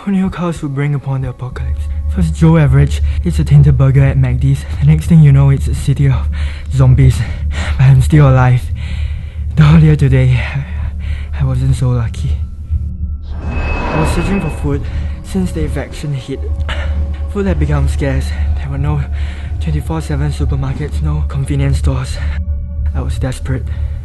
Who knew cows would bring upon the apocalypse? First, Joe Average eats a tainted burger at McD's. The next thing you know, it's a city of zombies. But I'm still alive. Though earlier today, I wasn't so lucky. I was searching for food since the infection hit. Food had become scarce. There were no 24/7 supermarkets, no convenience stores. I was desperate.